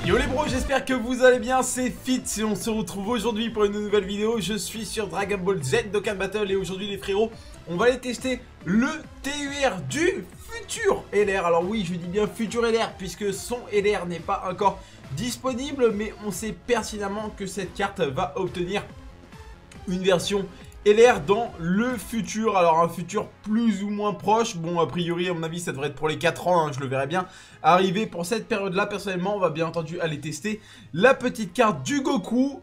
Yo les bros, j'espère que vous allez bien, c'est Fit et on se retrouve aujourd'hui pour une nouvelle vidéo. Je suis sur Dragon Ball Z Dokkan Battle et aujourd'hui les frérots, on va aller tester le TUR du futur LR. Alors oui, je dis bien futur LR puisque son LR n'est pas encore disponible, mais on sait pertinemment que cette carte va obtenir une version LR dans le futur. Alors un futur plus ou moins proche. Bon, a priori à mon avis ça devrait être pour les 4 ans, hein, je le verrai bien arriver pour cette période là. Personnellement on va bien entendu aller tester la petite carte du Goku,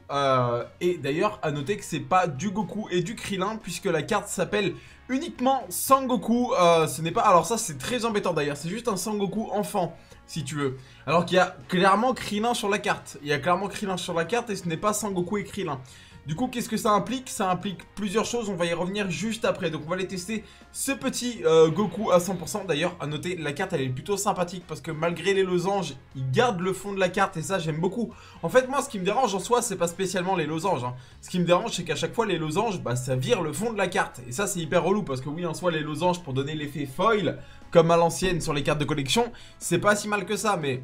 et d'ailleurs à noter que c'est pas du Goku et du Krillin puisque la carte s'appelle uniquement Sangoku. Ce n'est pas, alors ça c'est très embêtant d'ailleurs, c'est juste un Sangoku enfant si tu veux, alors qu'il y a clairement Krillin sur la carte. Il y a clairement Krillin sur la carte et ce n'est pas Sangoku et Krillin. Du coup, qu'est-ce que ça implique? Ça implique plusieurs choses, on va y revenir juste après. Donc on va aller tester ce petit Goku à 100%. D'ailleurs, à noter, la carte elle est plutôt sympathique parce que malgré les losanges, il garde le fond de la carte et ça j'aime beaucoup. En fait, moi ce qui me dérange en soi, c'est pas spécialement les losanges, hein. Ce qui me dérange, c'est qu'à chaque fois les losanges, bah ça vire le fond de la carte. Et ça c'est hyper relou parce que oui, en soi les losanges pour donner l'effet foil, comme à l'ancienne sur les cartes de collection, c'est pas si mal que ça, mais...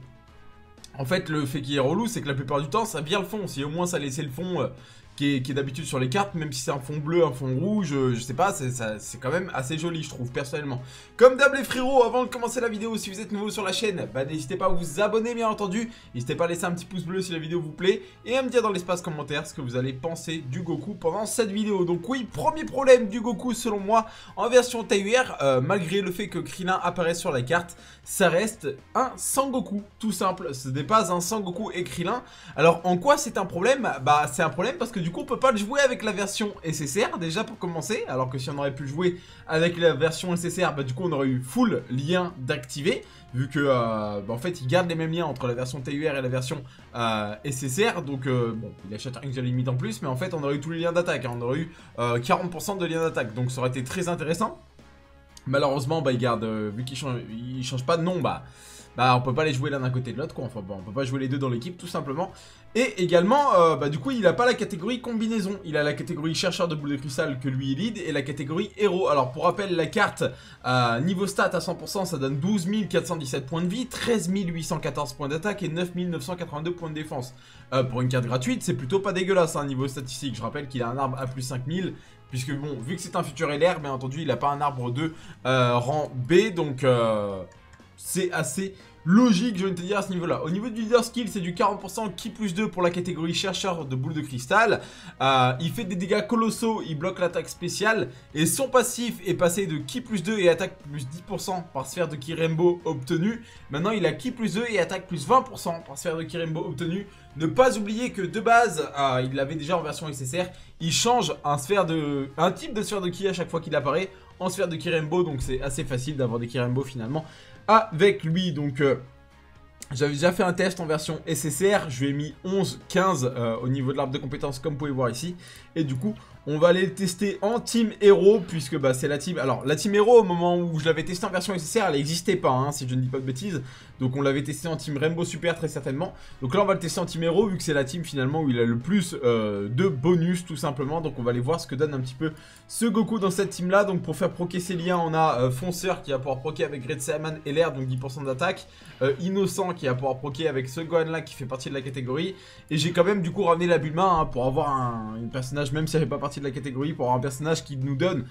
En fait, le fait qui est relou, c'est que la plupart du temps, ça vire le fond. Si au moins ça laissait le fond qui est d'habitude sur les cartes, même si c'est un fond bleu, un fond rouge, je sais pas, c'est quand même assez joli, je trouve, personnellement. Comme d'hab les frérots, avant de commencer la vidéo, si vous êtes nouveau sur la chaîne, bah n'hésitez pas à vous abonner, bien entendu. N'hésitez pas à laisser un petit pouce bleu si la vidéo vous plaît, et à me dire dans l'espace commentaire ce que vous allez penser du Goku pendant cette vidéo. Donc oui, premier problème du Goku, selon moi, en version TUR, malgré le fait que Krillin apparaisse sur la carte, ça reste un Sangoku, tout simple. Ce n'est pas un Sangoku et Krillin. Alors en quoi c'est un problème? Bah c'est un problème parce que du coup on peut pas le jouer avec la version SSR déjà pour commencer. Alors que si on aurait pu jouer avec la version SSR, bah du coup on aurait eu full lien d'activer. Vu que bah, en fait il garde les mêmes liens entre la version TUR et la version SSR. Donc bon, il achète un limite en plus, mais en fait on aurait eu tous les liens d'attaque, hein. On aurait eu 40% de liens d'attaque. Donc ça aurait été très intéressant. Malheureusement, bah, il garde, vu qu'il change pas de nom, bah on peut pas les jouer l'un d'un côté de l'autre, quoi. Enfin bon, on peut pas jouer les deux dans l'équipe, tout simplement. Et également, bah du coup, il a pas la catégorie combinaison. Il a la catégorie chercheur de boules de cristal que lui il lead et la catégorie héros. Alors pour rappel, la carte niveau stat à 100%, ça donne 12 417 points de vie, 13 814 points d'attaque et 9 982 points de défense. Pour une carte gratuite, c'est plutôt pas dégueulasse, hein, niveau statistique. Je rappelle qu'il a un arbre à plus 5000. Puisque bon, vu que c'est un futur LR, bien entendu, il n'a pas un arbre de rang B, donc c'est assez logique, je vais te dire, à ce niveau-là. Au niveau du leader skill, c'est du 40% ki plus 2 pour la catégorie chercheur de boules de cristal. Il fait des dégâts colossaux, il bloque l'attaque spéciale, et son passif est passé de ki plus 2 et attaque plus 10% par sphère de ki Rainbow obtenue. Maintenant, il a ki plus 2 et attaque plus 20% par sphère de ki Rainbow obtenue. Ne pas oublier que de base, il l'avait déjà en version SSR, il change un type de sphère de ki à chaque fois qu'il apparaît en sphère de ki Rainbow, donc c'est assez facile d'avoir des ki Rainbow finalement avec lui. Donc j'avais déjà fait un test en version SSR, je lui ai mis 11, 15 au niveau de l'arbre de compétences comme vous pouvez voir ici. Et du coup, on va aller le tester en team héros puisque bah, c'est la team... Alors la team héros au moment où je l'avais testé en version SSR, elle n'existait pas, hein, si je ne dis pas de bêtises. Donc on l'avait testé en team Rainbow Super très certainement. Donc là on va le tester en team héros vu que c'est la team finalement où il a le plus de bonus tout simplement. Donc on va aller voir ce que donne un petit peu ce Goku dans cette team là. Donc pour faire proquer ses liens, on a Fonceur qui va pouvoir proquer avec Great Saiyaman LR, donc 10% d'attaque. Innocent qui va pouvoir proquer avec ce Gohan là qui fait partie de la catégorie. Et j'ai quand même du coup ramené la Bulma, hein, pour avoir un personnage, même si elle fait pas partie de la catégorie, pour avoir un personnage qui nous donne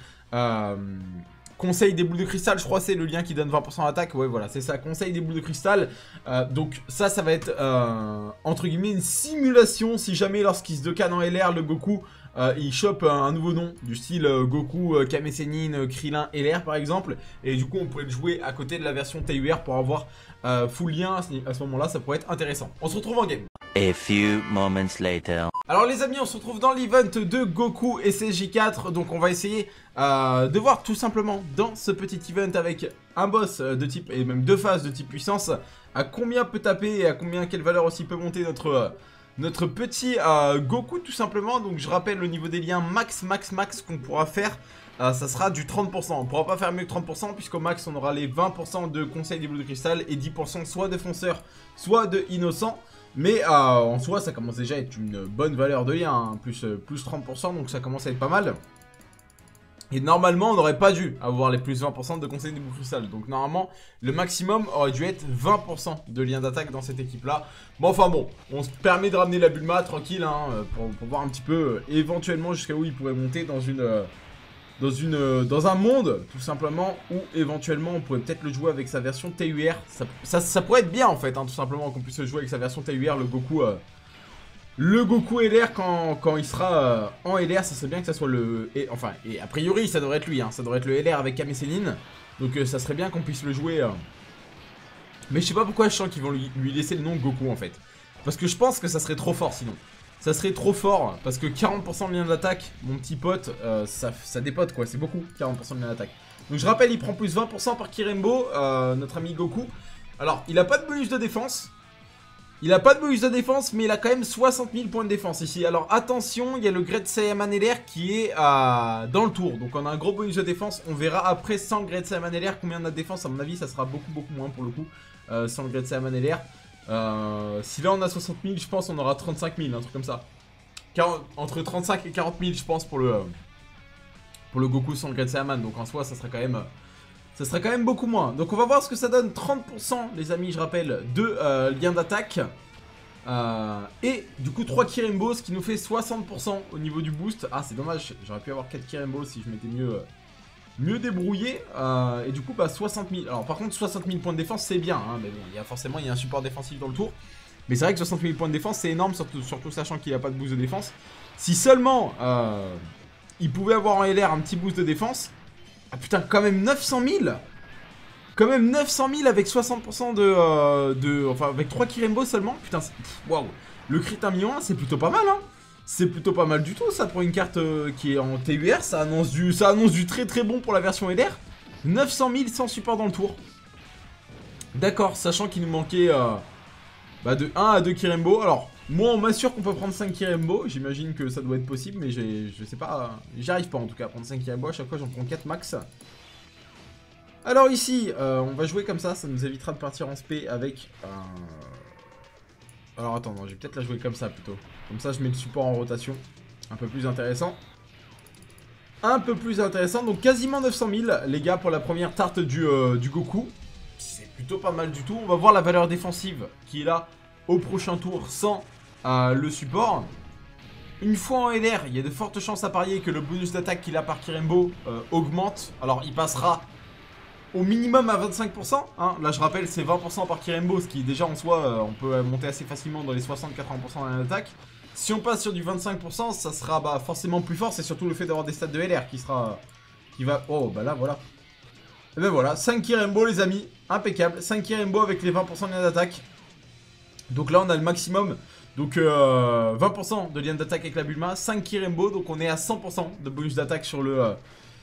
conseil des boules de cristal, je crois c'est le lien qui donne 20% d'attaque. Ouais voilà, c'est ça, conseil des boules de cristal. Donc ça va être entre guillemets une simulation si jamais lorsqu'il se Dokkan en LR, le Goku il chope un nouveau nom du style Goku, Kame Sennin, Krillin, LR par exemple. Et du coup on pourrait le jouer à côté de la version TUR pour avoir full lien. À ce moment là ça pourrait être intéressant. On se retrouve en game. A few moments later. Alors les amis, on se retrouve dans l'event de Goku et SSJ4. Donc on va essayer de voir tout simplement dans ce petit event avec un boss de type, et même deux phases de type puissance, à combien peut taper et à combien, quelle valeur aussi peut monter notre petit Goku tout simplement. Donc je rappelle le niveau des liens max qu'on pourra faire. Ça sera du 30%, on ne pourra pas faire mieux que 30% puisqu'au max on aura les 20% de conseil des boules de cristal et 10% soit de fonceur soit de innocent. Mais en soi ça commence déjà à être une bonne valeur de lien, hein, plus 30%, donc ça commence à être pas mal. Et normalement, on n'aurait pas dû avoir les plus 20% de conseil des boucles cristal. Donc normalement, le maximum aurait dû être 20% de lien d'attaque dans cette équipe-là. Bon, enfin bon, on se permet de ramener la Bulma tranquille, hein, pour voir un petit peu éventuellement jusqu'à où il pourrait monter dans un monde, tout simplement, où éventuellement on pourrait peut-être le jouer avec sa version TUR. Ça pourrait être bien en fait, hein, tout simplement, qu'on puisse le jouer avec sa version TUR, le Goku LR quand il sera en LR, ça serait bien que ça soit le... Et a priori, ça devrait être lui, hein, ça devrait être le LR avec Kame Sennin. Donc ça serait bien qu'on puisse le jouer. Mais je sais pas pourquoi je sens qu'ils vont lui laisser le nom Goku en fait. Parce que je pense que ça serait trop fort sinon. Ça serait trop fort, parce que 40% de lien d'attaque, mon petit pote, ça dépote quoi, c'est beaucoup, 40% de lien d'attaque. Donc je rappelle, il prend plus 20% par Kirembo, notre ami Goku. Alors, il a pas de bonus de défense. Il a pas de bonus de défense, mais il a quand même 60 000 points de défense ici. Alors attention, il y a le Great Saiyaman LR qui est dans le tour. Donc on a un gros bonus de défense. On verra après sans le Great Saiyaman LR combien on a de défense. À mon avis, ça sera beaucoup moins pour le coup, sans le Great Saiyaman LR. Si là on a 60 000, je pense on aura 35 000, un truc comme ça. Entre 35 et 40 000, je pense, pour le Goku sans le Great Saiyaman. Donc en soi, ça serait quand même beaucoup moins. Donc on va voir ce que ça donne. 30% les amis, je rappelle, de lien d'attaque. Et du coup 3 Kirembo, ce qui nous fait 60% au niveau du boost. Ah c'est dommage, j'aurais pu avoir 4 Kirembo si je m'étais mieux débrouillé. Et du coup bah 60 000. Alors par contre 60 000 points de défense c'est bien, hein, mais bon, il y a un support défensif dans le tour. Mais c'est vrai que 60 000 points de défense c'est énorme, surtout sachant qu'il n'y a pas de boost de défense. Si seulement il pouvait avoir en LR un petit boost de défense. Ah putain, quand même 900 000. Quand même 900 000 avec 60% enfin avec 3 Kirembo seulement. Putain, waouh. Le crit 1 million, c'est plutôt pas mal, hein. C'est plutôt pas mal du tout ça pour une carte qui est en TUR. Ça annonce du très très bon pour la version LR. 900 000 sans support dans le tour. D'accord, sachant qu'il nous manquait de 1 à 2 Kirembo. Alors, moi on m'assure qu'on peut prendre 5 Kirembo. J'imagine que ça doit être possible, mais je sais pas. J'arrive pas en tout cas à prendre 5 Kirembo. À chaque fois j'en prends 4 max. Alors ici, on va jouer comme ça nous évitera de partir en spé avec... Alors attends, non, je vais peut-être la jouer comme ça plutôt. Comme ça je mets le support en rotation. Un peu plus intéressant. Donc quasiment 900 000 les gars pour la première tarte du Goku. C'est plutôt pas mal du tout. On va voir la valeur défensive qui est là au prochain tour sans le support. Une fois en LR, il y a de fortes chances à parier que le bonus d'attaque qu'il a par Kirembo augmente. Alors il passera au minimum à 25%, hein. Là je rappelle c'est 20% par Kirembo, ce qui déjà en soi on peut monter assez facilement dans les 60-80% dans l'attaque. Si on passe sur du 25%, ça sera forcément plus fort, c'est surtout le fait d'avoir des stats de LR qui va... Oh bah là voilà. Et ben voilà, 5 Kirembo les amis, impeccable, 5 Kirembo avec les 20% de lien d'attaque. Donc là on a le maximum, donc 20% de lien d'attaque avec la Bulma, 5 Kirembo, donc on est à 100% de bonus d'attaque sur le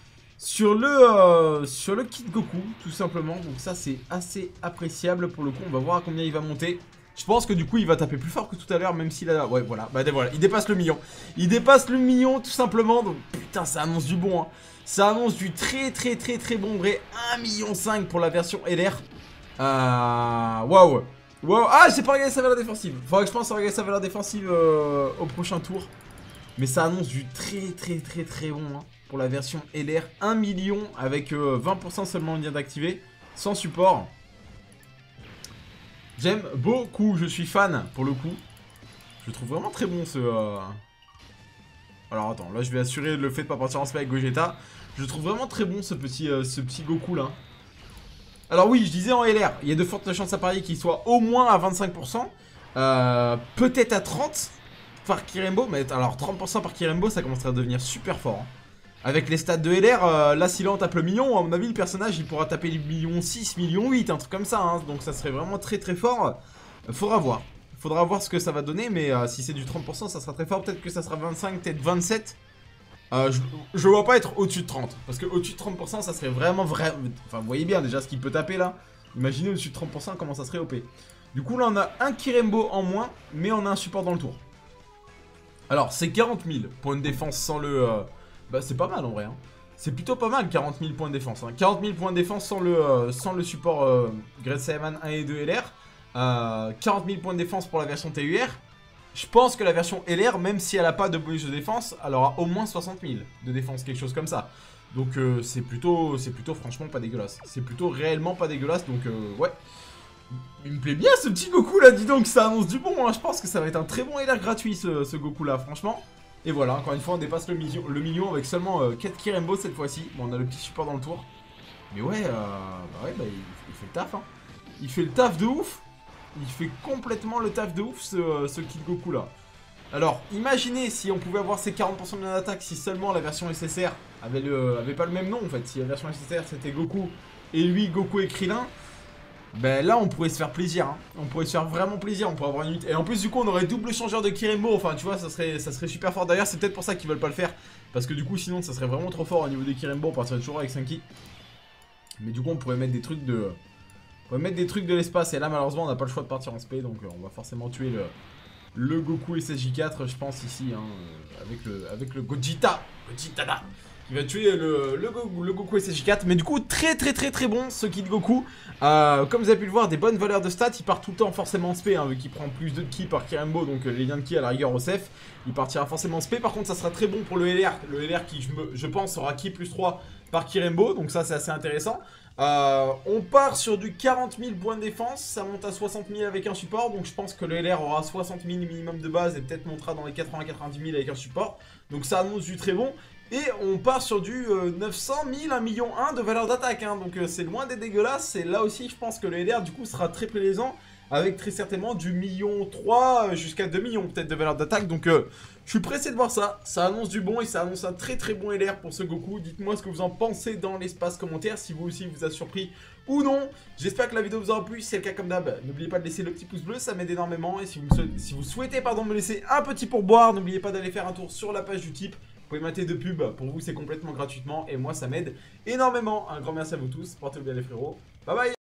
kit Goku, tout simplement. Donc ça c'est assez appréciable pour le coup. On va voir à combien il va monter. Je pense que du coup il va taper plus fort que tout à l'heure, même s'il a... Ouais voilà, voilà, il dépasse le million. Il dépasse le million tout simplement. Donc putain ça annonce du bon, hein. Ça annonce du très bon vrai. 1,5 million pour la version LR. Waouh. Ah j'ai pas regardé sa valeur défensive. Faudrait que je pense à regarder sa valeur défensive au prochain tour. Mais ça annonce du très bon, hein. Pour la version LR, 1 million avec 20% seulement de lien d'activer, sans support. J'aime beaucoup, je suis fan pour le coup. Je trouve vraiment très bon ce... Alors attends, là je vais assurer le fait de pas partir en spé avec Gogeta. Je trouve vraiment très bon ce petit Goku là. Alors oui, je disais en LR, il y a de fortes chances à parier qu'il soit au moins à 25%. Peut-être à 30% par Kirembo, mais alors 30% par Kirembo ça commencerait à devenir super fort, hein. Avec les stats de LR, là si là on tape le million, à mon avis le personnage il pourra taper les millions 6, millions 8, un truc comme ça, hein. Donc ça serait vraiment très fort. Faudra voir ce que ça va donner, mais si c'est du 30% ça sera très fort, peut-être que ça sera 25, peut-être 27. Je vois pas être au-dessus de 30, parce que au-dessus de 30% ça serait vraiment Enfin vous voyez bien déjà ce qu'il peut taper là. Imaginez au-dessus de 30% comment ça serait OP. Du coup là on a un Kirembo en moins, mais on a un support dans le tour. Alors c'est 40 000 points de défense sans le... Bah c'est pas mal en vrai, hein. C'est plutôt pas mal 40 000 points de défense, hein. 40 000 points de défense sans le support Great Saiyaman 1 et 2 LR. 40 000 points de défense pour la version TUR. Je pense que la version LR, même si elle a pas de bonus de défense, elle aura au moins 60 000 de défense, quelque chose comme ça. Donc c'est plutôt franchement pas dégueulasse. C'est plutôt réellement pas dégueulasse, donc ouais. Il me plaît bien ce petit Goku là, dis donc, ça annonce du bon, hein. Je pense que ça va être un très bon LR gratuit ce Goku là, franchement. Et voilà, encore une fois on dépasse le million avec seulement 4 Kirembo cette fois-ci. Bon, on a le petit support dans le tour. Mais ouais, il fait le taf, hein. Il fait le taf de ouf. Il fait complètement le taf de ouf ce Kid Goku là. Alors, imaginez si on pouvait avoir ces 40% de d'attaque si seulement la version SSR avait pas le même nom en fait. Si la version SSR c'était Goku et lui Goku et Krillin, ben là on pourrait se faire plaisir, hein. On pourrait se faire vraiment plaisir, on pourrait avoir une unité. Et en plus du coup on aurait double changeur de Kirembo, enfin tu vois ça serait super fort. D'ailleurs c'est peut-être pour ça qu'ils veulent pas le faire. Parce que du coup sinon ça serait vraiment trop fort au niveau des Kirembo, on partirait toujours avec 5 ki. Mais du coup on pourrait mettre des trucs de... l'espace et là malheureusement on n'a pas le choix de partir en SP. Donc on va forcément tuer le Goku SSJ4 je pense ici, hein, avec le Gogeta là. Il va tuer le Goku SSJ4. Mais du coup très bon ce Kid Goku. Comme vous avez pu le voir, des bonnes valeurs de stats. Il part tout le temps forcément en SP, hein, vu qu'il prend plus de ki par Kirembo. Donc les liens de ki à la rigueur au CF, il partira forcément en SP. Par contre ça sera très bon pour le LR. Le LR qui je pense aura ki plus 3 par Kirembo. Donc ça c'est assez intéressant. On part sur du 40 000 points de défense, ça monte à 60 000 avec un support, donc je pense que le LR aura 60 000 minimum de base et peut-être montera dans les 80-90 000 avec un support, donc ça annonce du très bon. Et on part sur du 900 000, 1 million 1 de valeur d'attaque, hein, donc c'est loin d'être dégueulasse, et là aussi je pense que le LR du coup sera très plaisant, avec très certainement du 1,3 million jusqu'à 2 millions peut-être de valeur d'attaque, donc je suis pressé de voir ça. Ça annonce du bon et ça annonce un très bon LR pour ce Goku. Dites-moi ce que vous en pensez dans l'espace commentaire, si vous aussi vous a surpris ou non. J'espère que la vidéo vous aura plu. Si c'est le cas comme d'hab, n'oubliez pas de laisser le petit pouce bleu, ça m'aide énormément. Et si vous souhaitez me laisser un petit pourboire, n'oubliez pas d'aller faire un tour sur la page du type. Vous pouvez mater de pub, pour vous c'est complètement gratuitement et moi ça m'aide énormément. Un grand merci à vous tous, portez-vous bien les frérots. Bye bye.